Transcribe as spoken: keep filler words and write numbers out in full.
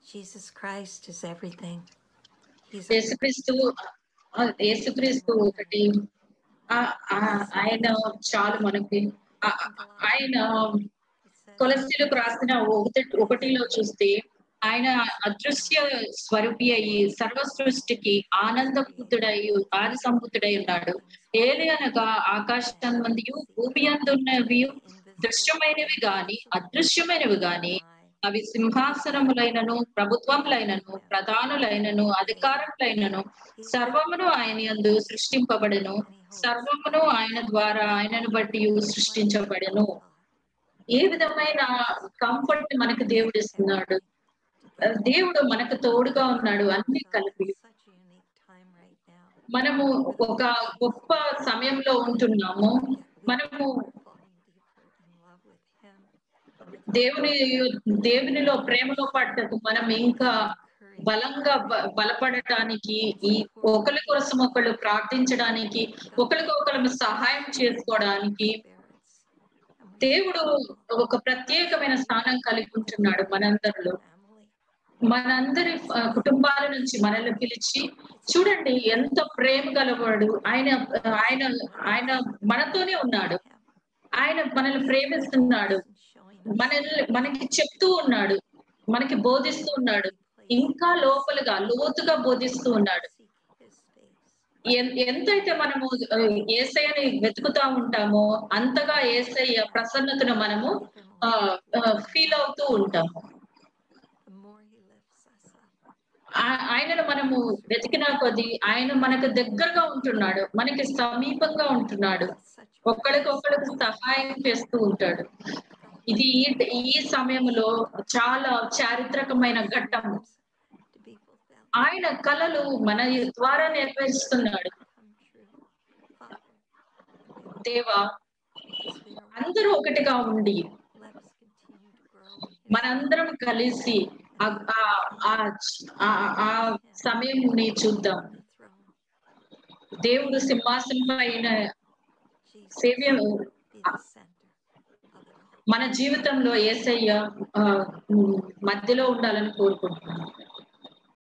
Jesus Christ is everything. He's యేసుక్రీస్తు ఆహ్, యేసుక్రీస్తు ఒకటి ఆహ్, ఆహ్, ఆయన చాలు మనకి. ఆహ్, ఆయన కొలస్సీలకు రాసిన ఒకటి ఒకటిలో చూస్తే ఆయన అదృశ్య స్వరూపి అయ్యి సర్వ సృష్టికి ఆనందభూతుడై ఆది సంభూతుడై ఉన్నాడు. ఏలి అనగా ఆకాశమందియు భూమి అందున్నవి దృశ్యమైనవి గాని అదృశ్యమైనవి గాని అవి సింహాసనములైనను ప్రభుత్వములైనను ప్రధానులైనను అధికారములైనను సర్వమును ఆయన యందు సృష్టింపబడెను. సర్వమును ఆయన ద్వారా ఆయనను బట్టి సృష్టించబడెను. ఏ విధమైన కంఫర్ట్ మనకు దేవుడు ఇస్తున్నాడు. దేవుడు మనకు తోడుగా ఉన్నాడు అన్ని కలిపి. మనము ఒక గొప్ప సమయంలో ఉంటున్నాము. మనము దేవుని దేవునిలో ప్రేమలో పడ్డకు మనం ఇంకా బలంగా బ- బలపడటానికి ఈ ఒకరి కోసం ఒకళ్ళు ప్రార్థించడానికి ఒకరికి ఒకరు సహాయం చేసుకోవడానికి దేవుడు ఒక ప్రత్యేకమైన స్థానం కలిగి ఉంటున్నాడు మనందరిలో. మనందరి ఆ, కుటుంబాల నుంచి మనల్ని పిలిచి చూడండి ఎంత ప్రేమ గలవాడు ఆయన. ఆయన ఆయన మనతోనే ఉన్నాడు. ఆయన మనల్ని ప్రేమిస్తున్నాడు. మనల్ని మనకి చెప్తూ ఉన్నాడు, మనకి బోధిస్తూ ఉన్నాడు, ఇంకా లోపలుగా లోతుగా బోధిస్తూ ఉన్నాడు. ఎన్- ఎంతైతే మనము ఆ, యేసయ్యని వెతుకుతా ఉంటామో అంతగా యేసయ్య ప్రసన్నతను మనము ఫీల్ అవుతూ ఉంటాము. ఆ- ఆయనను మనము వెతికిన కొద్దీ ఆయన మనకు దగ్గరగా ఉంటున్నాడు, మనకి సమీపంగా ఉంటున్నాడు, ఒకరికొకరికి సహాయం చేస్తూ ఉంటాడు. ఇది ఈ- ఈ సమయంలో చాలా చారిత్రకమైన ఘట్టం. ఆయన కలలు మన ద్వారా నెరవేరుస్తున్నాడు. దేవా, అందరూ ఒకటిగా ఉండి మనందరం కలిసి ఆ- ఆ- ఆ- ఆ- ఆ సమయంని చూద్దాం. దేవుడు సింహాసనం పైన సేవ్య మన జీవితంలో యేసయ్య ఆ, ఉమ్, మధ్యలో ఉండాలని కోరుకుంటున్నాను.